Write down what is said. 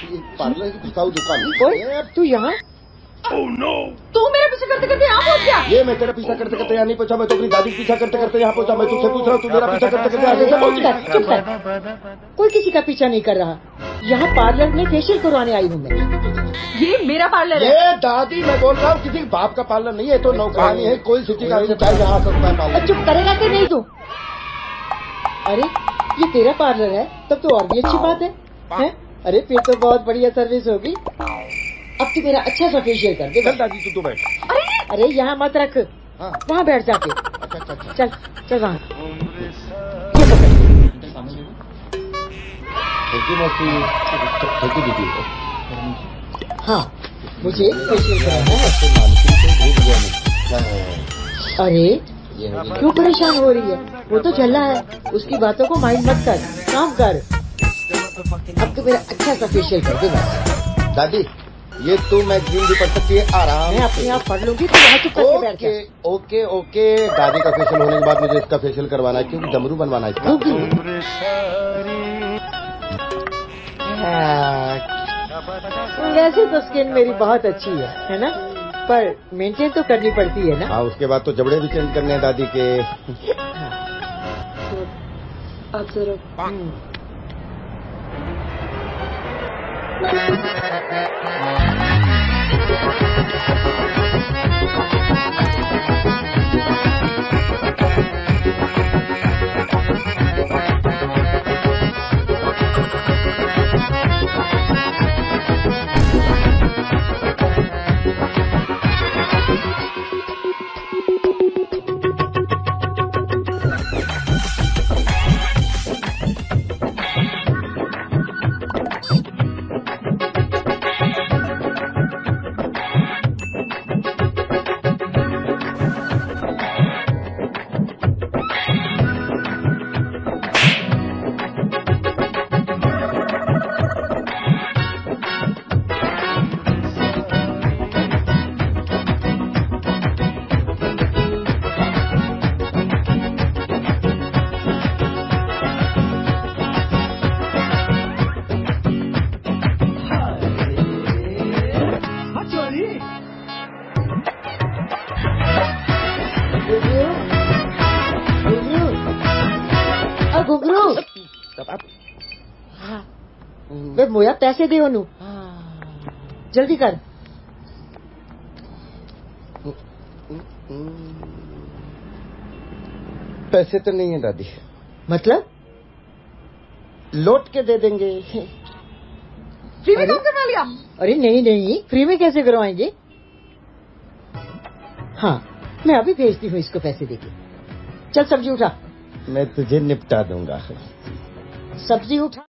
Parlour की घुसाऊ दुकान। ओए तू यहाँ? Oh no! तू मेरे पीछे करते करते यहाँ पहुँच गया? ये मैं तेरा पीछा करते करते यहाँ नहीं पहुँचा, मैं तो अपनी दादी पीछा करते करते यहाँ पहुँचा। मैं तुझसे पूछ रहा हूँ, तू मेरा पीछा करते करते आगे पहुँच गया। चुप कर। कोई किसी का पीछा नहीं कर रहा। यहाँ पार्लर में फेशियल करवाने आई हूँ मैं। ये मेरा पार्लर है। ये दादी मैं बोल रहा हूँ, किसी बाप का पार्लर नहीं है, तो नौकरानी है। कोई सिटी का चाहे यहाँ सकता है पार्लर। चुप करेगा कि नहीं तू? अरे ये तेरा पार्लर है, तब तो और भी अच्छी बात है? अरे फिर तो बहुत बढ़िया सर्विस होगी। अब तू मेरा अच्छा सा फेशियल कर दे। चल दादी तू तो बैठ। अरे यहाँ मत रख, वहाँ बैठ जाके। अच्छा। चल चल वहाँ। थैंक यू दीदी। हाँ मुझे फेशियल कराना है। अरे क्यों परेशान हो रही है? वो तो झल्ला है, उसकी बातों को माइंड मत कर, काम कर। अब तो मेरा अच्छा सा फेशियल कर दे बस। दादी ये तू मैगजीन भी पढ़ सकती है आराम। मैं अपने आप पढ़ लूंगी, तो वहाँ चुप करके बैठ जा। ओके दादी का फेशियल होने के बाद मुझे इसका फेशियल करवाना है, क्योंकि डमरू बनवाना है इसका। वैसे तो स्किन मेरी बहुत अच्छी है ना? पर मेंटेन तो करनी पड़ती है ना? हाँ उसके बाद तो जबड़े भी चेंज करने हैं दादी के। अब जरा घुंघरू वे मोया पैसे दे ओनू, जल्दी कर। पैसे तो नहीं है दादी। मतलब लौट के दे देंगे। फ्री में काम करवा लिया? अरे नहीं, फ्री में कैसे करवाएंगे? हाँ मैं अभी भेजती हूँ इसको पैसे देके। चल सब्जी उठा। मैं तुझे निपटा दूंगा। सब्जी उठा।